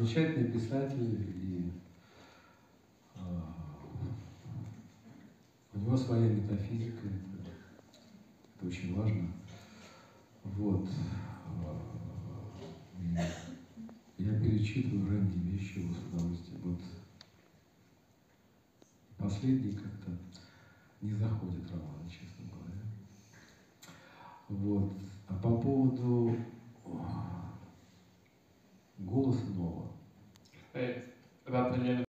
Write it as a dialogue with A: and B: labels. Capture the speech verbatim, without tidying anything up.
A: замечательный писатель, и э, у него своя метафизика, это, это очень важно. Вот. Я перечитываю ранние вещи его с удовольствием. Вот последний как-то не заходит роман, честно говоря. Вот. А по поводу